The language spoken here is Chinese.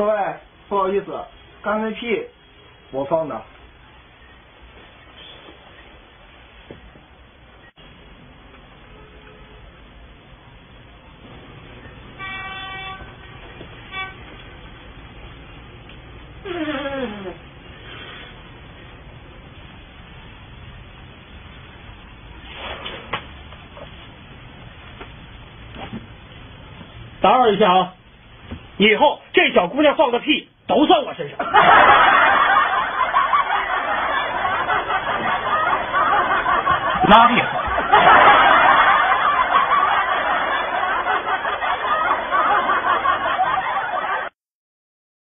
各位，不好意思，刚才屁我放的。 打扰一下啊，以后这小姑娘放的屁都算我身上。 拉链。